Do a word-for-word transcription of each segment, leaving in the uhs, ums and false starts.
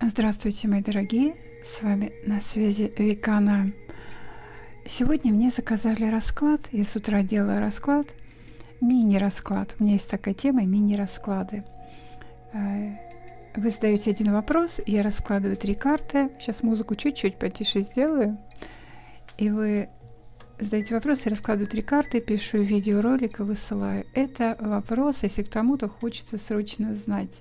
Здравствуйте, мои дорогие! С вами на связи Викана. Сегодня мне заказали расклад. Я с утра делаю расклад, мини-расклад. У меня есть такая тема мини-расклады. Вы задаете один вопрос, я раскладываю три карты. Сейчас музыку чуть-чуть потише сделаю. И вы задаете вопрос, я раскладываю три карты, пишу видеоролик и высылаю. Это вопрос, если кому-то хочется срочно знать.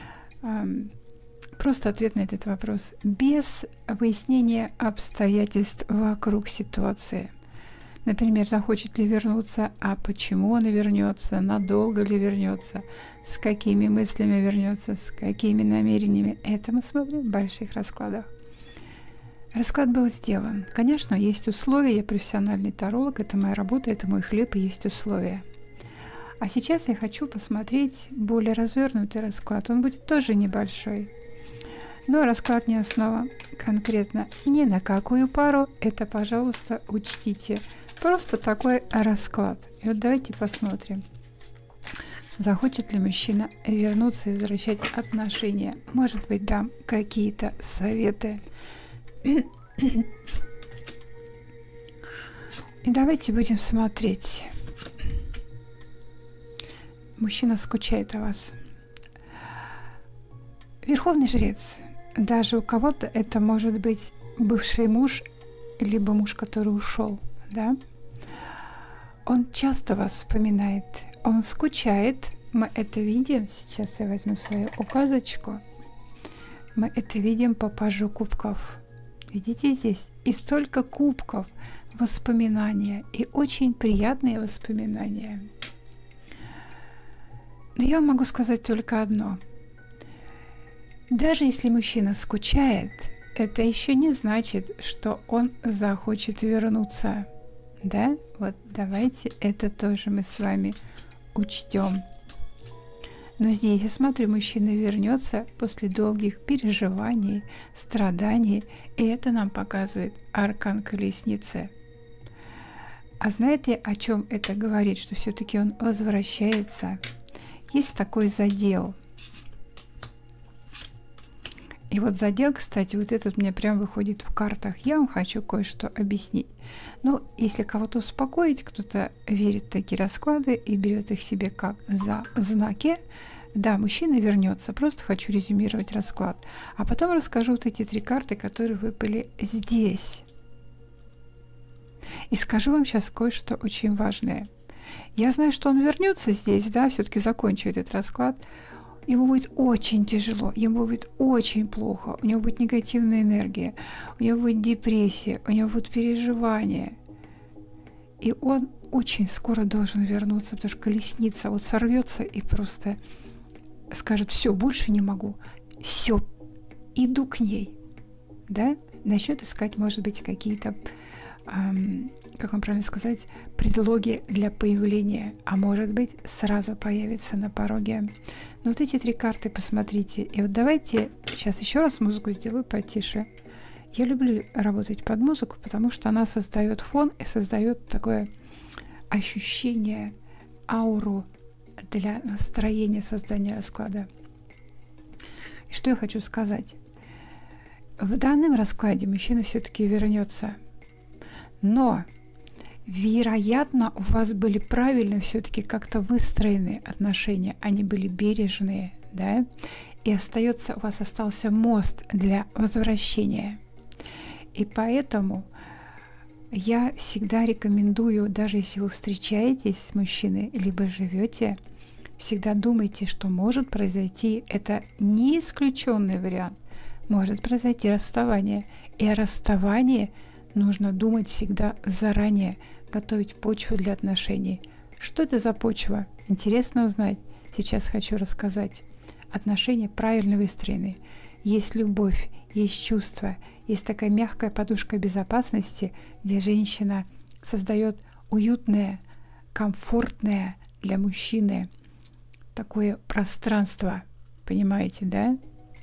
Просто ответ на этот вопрос, без выяснения обстоятельств вокруг ситуации. Например, захочет ли вернуться, а почему он вернется, надолго ли вернется, с какими мыслями вернется, с какими намерениями. Это мы смотрим в больших раскладах. Расклад был сделан. Конечно, есть условия, я профессиональный таролог, это моя работа, это мой хлеб, и есть условия. А сейчас я хочу посмотреть более развернутый расклад. Он будет тоже небольшой. Но расклад не основан конкретно ни на какую пару. Это, пожалуйста, учтите. Просто такой расклад. И вот давайте посмотрим, захочет ли мужчина вернуться и возвращать отношения. Может быть, дам какие-то советы. И давайте будем смотреть. Мужчина скучает о вас. Верховный жрец. Даже у кого-то это может быть бывший муж, либо муж, который ушел, да? Он часто вас вспоминает, он скучает. Мы это видим. Сейчас я возьму свою указочку. Мы это видим по пажу кубков. Видите здесь? И столько кубков, воспоминания, и очень приятные воспоминания. Но я могу сказать только одно. Даже если мужчина скучает, это еще не значит, что он захочет вернуться. Да? Вот давайте это тоже мы с вами учтем. Но здесь, я смотрю, мужчина вернется после долгих переживаний, страданий, и это нам показывает аркан колесницы. А знаете, о чем это говорит? Что все-таки он возвращается. Есть такой задел. И вот задел, кстати, вот этот у меня прям выходит в картах. Я вам хочу кое-что объяснить. Ну, если кого-то успокоить, кто-то верит в такие расклады и берет их себе как за знаки, да, мужчина вернется. Просто хочу резюмировать расклад. А потом расскажу вот эти три карты, которые выпали здесь. И скажу вам сейчас кое-что очень важное. Я знаю, что он вернется здесь, да, все-таки закончу этот расклад. Ему будет очень тяжело, ему будет очень плохо, у него будет негативная энергия, у него будет депрессия, у него будут переживания. И он очень скоро должен вернуться, потому что колесница вот сорвется и просто скажет: все, больше не могу, все, иду к ней. Да? Начнет искать, может быть, какие-то, эм, как вам правильно сказать, предлоги для появления, а может быть, сразу появится на пороге. Но вот эти три карты посмотрите. И вот давайте сейчас еще раз музыку сделаю потише. Я люблю работать под музыку, потому что она создает фон и создает такое ощущение, ауру для настроения создания расклада. И что я хочу сказать? В данном раскладе мужчина все-таки вернется. Но вероятно, у вас были правильно все-таки как-то выстроены отношения, они были бережные, да, и остается, у вас остался мост для возвращения. И поэтому я всегда рекомендую, даже если вы встречаетесь с мужчиной, либо живете, всегда думайте, что может произойти, это не исключенный вариант, может произойти расставание, и о расставании нужно думать всегда заранее, готовить почву для отношений. Что это за почва? Интересно узнать. Сейчас хочу рассказать. Отношения правильно выстроены. Есть любовь, есть чувство, есть такая мягкая подушка безопасности, где женщина создает уютное, комфортное для мужчины такое пространство. Понимаете, да?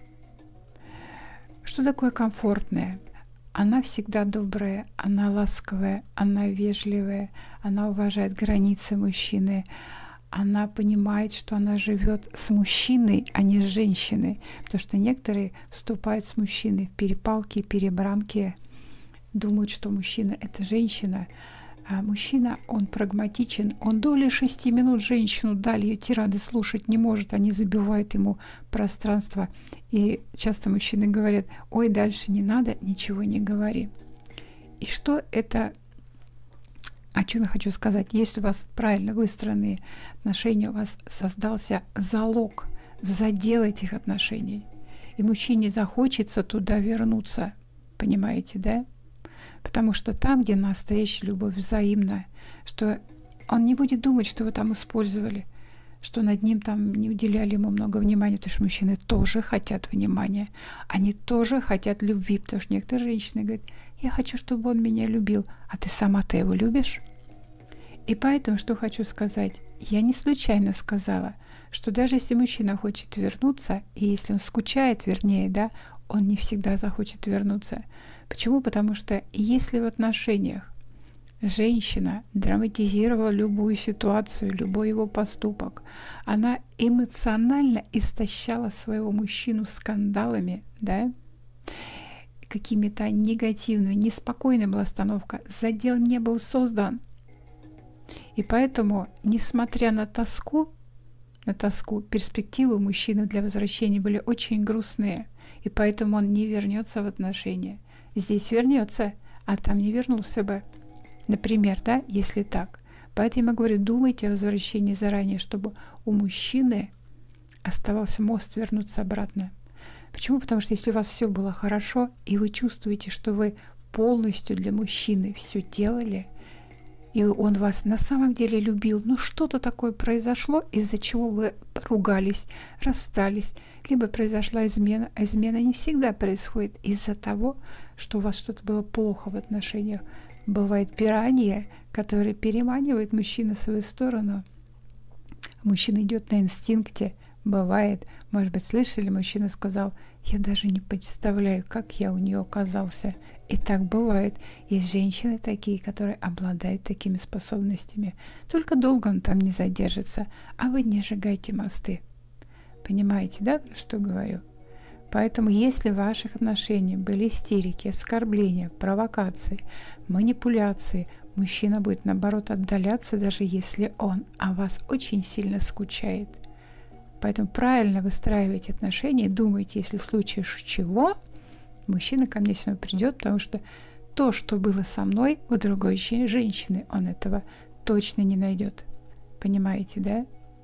Что такое комфортное? Она всегда добрая, она ласковая, она вежливая, она уважает границы мужчины, она понимает, что она живет с мужчиной, а не с женщиной. Потому что некоторые вступают с мужчиной в перепалки, перебранки, думают, что мужчина — это женщина. А мужчина, он прагматичен, он доли шести минут женщину дали, ее тирады слушать не может, они забивают ему пространство. И часто мужчины говорят: ой, дальше не надо, ничего не говори. И что это, о чем я хочу сказать? Если у вас правильно выстроенные отношения, у вас создался залог, задел этих отношений, и мужчине захочется туда вернуться, понимаете, да? Потому что там, где настоящая любовь взаимная, что он не будет думать, что его там использовали, что над ним там не уделяли ему много внимания, потому что мужчины тоже хотят внимания, они тоже хотят любви, потому что некоторые женщины говорят: я хочу, чтобы он меня любил, а ты сама-то его любишь? И поэтому, что хочу сказать, я не случайно сказала, что даже если мужчина хочет вернуться, и если он скучает, вернее, да, он не всегда захочет вернуться. Почему? Потому что если в отношениях женщина драматизировала любую ситуацию, любой его поступок, она эмоционально истощала своего мужчину скандалами, да, какими-то негативными, неспокойная была остановка, задел не был создан. И поэтому, несмотря на тоску, на тоску, перспективы мужчины для возвращения были очень грустные, и поэтому он не вернется в отношения. Здесь вернется, а там не вернулся бы. Например, да, если так. Поэтому я говорю, думайте о возвращении заранее, чтобы у мужчины оставался мост вернуться обратно. Почему? Потому что если у вас все было хорошо, и вы чувствуете, что вы полностью для мужчины все делали, и он вас на самом деле любил, но что-то такое произошло, из-за чего вы ругались, расстались, либо произошла измена. А измена не всегда происходит из-за того, что у вас что-то было плохо в отношениях. Бывает пиранья, которая переманивает мужчину в свою сторону. Мужчина идет на инстинкте. Бывает, может быть, слышали, мужчина сказал: я даже не представляю, как я у нее оказался. И так бывает. Есть женщины такие, которые обладают такими способностями. Только долго он там не задержится, а вы не сжигайте мосты. Понимаете, да, что говорю? Поэтому, если в ваших отношениях были истерики, оскорбления, провокации, манипуляции, мужчина будет, наоборот, отдаляться, даже если он о вас очень сильно скучает. Поэтому правильно выстраивайте отношения, думайте, если в случае чего, мужчина ко мне все равно придет, потому что то, что было со мной, у другой женщины, он этого точно не найдет. Понимаете, да?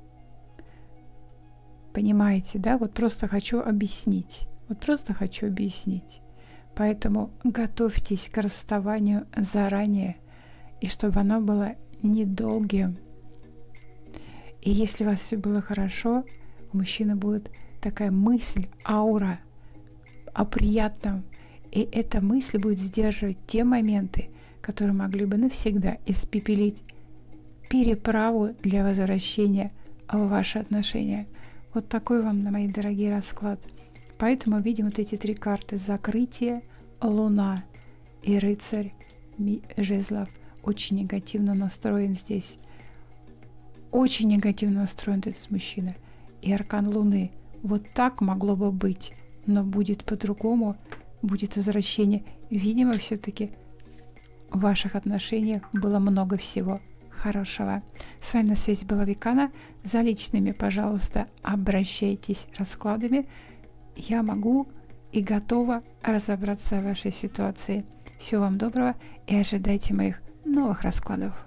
Понимаете, да? Вот просто хочу объяснить. Вот просто хочу объяснить. Поэтому готовьтесь к расставанию заранее, и чтобы оно было недолгим. И если у вас все было хорошо, у мужчины будет такая мысль, аура о приятном. И эта мысль будет сдерживать те моменты, которые могли бы навсегда испепелить переправу для возвращения в ваши отношения. Вот такой вам, мои дорогие, расклад. Поэтому видим вот эти три карты: закрытие, луна и рыцарь жезлов. Очень негативно настроен здесь. Очень негативно настроен этот мужчина. И аркан луны. Вот так могло бы быть, но будет по-другому, будет возвращение. Видимо, все-таки в ваших отношениях было много всего хорошего. С вами на связи была Викана. За личными, пожалуйста, обращайтесь раскладами. Я могу и готова разобраться в вашей ситуации. Всего вам доброго и ожидайте моих новых раскладов.